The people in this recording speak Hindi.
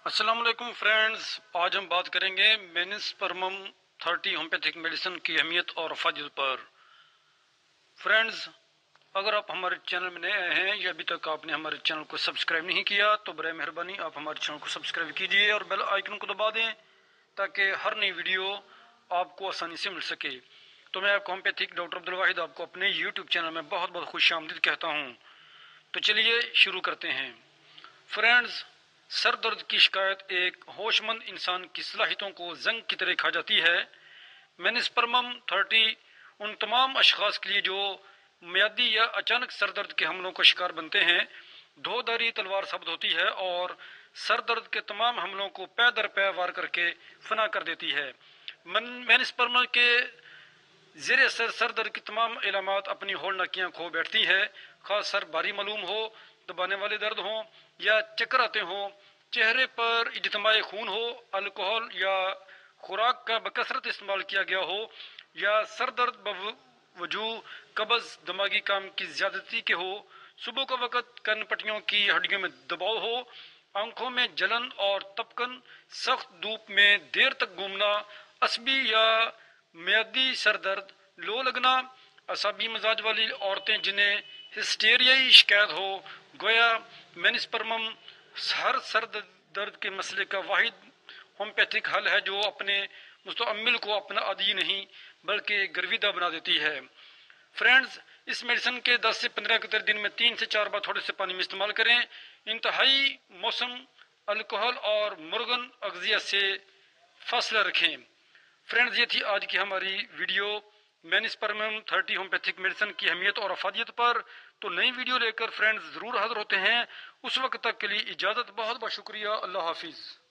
अस्सलाम वालेकुम फ्रेंड्स, आज हम बात करेंगे मेनिसपर्मम 30 होम्योपैथिक मेडिसिन की अहमियत और अफादियत पर। फ्रेंड्स, अगर आप हमारे चैनल में नए आए हैं या अभी तक आपने हमारे चैनल को सब्सक्राइब नहीं किया तो बराए मेहरबानी आप हमारे चैनल को सब्सक्राइब कीजिए और बेल आइकन को दबा दें ताकि हर नई वीडियो आपको आसानी से मिल सके। तो मैं आपको होम्योपैथिक डॉक्टर अब्दुल वाहिद आपको अपने यूट्यूब चैनल में बहुत बहुत खुशामदीद कहता हूँ। तो चलिए शुरू करते हैं। फ्रेंड्स, सर दर्द की शिकायत एक होशमंद इंसान की सलाहियतों को जंग की तरह खा जाती है। मेनिसपर्मम 30 उन तमाम अशखास के लिए जो मियादी या अचानक सर दर्द के हमलों का शिकार बनते हैं धोधारी तलवार साबित होती है और सर दर्द के तमाम हमलों को पै दर पै वार करके फना कर देती है। मेनिसपर्मम के जेर असर सर दर्द की तमाम इलामात अपनी होलनाकियाँ खो बैठती है, खास सर भारी मालूम हो, दबाने वाले दर्द हों या चक्कर आते हों, चेहरे पर इजतमाही खून हो, अल्कोहल या खुराक का बकसरत इस्तेमाल किया गया हो या सर दर्द बवजूद कब्ज दिमागी काम की ज्यादती के हो, सुबह का वक़्त कन पट्टियों की हड्डियों में दबाव हो, आंखों में जलन और तपकन, सख्त धूप में देर तक घूमना, असबी या मियादी सर दर्द, लो लगना, असाबी मिजाज वाली औरतें जिन्हें हिस्टेरियाई शिकायत हो, गोया मेनिसपर्मम हर सर दर्द के मसले का वाहिद होम्योपैथिक हल है जो अपने मुस्तअमिल को अपना आदी नहीं बल्कि गर्विदा बना देती है। फ्रेंड्स, इस मेडिसिन के 10 से 15 दिन में 3 से 4 बार थोड़े से पानी में इस्तेमाल करें। इंतहाई मौसम, अल्कोहल और मुर्गन अगजिया से फासला रखें। फ्रेंड्स, ये थी आज की हमारी वीडियो मेनिसपर्मम 30 होम्योपैथिक मेडिसिन की अहमियत और अफादियत पर। तो नई वीडियो लेकर फ्रेंड्स ज़रूर हाजिर होते हैं। उस वक्त तक के लिए इजाज़त। बहुत बहुत शुक्रिया। अल्लाह हाफिज़।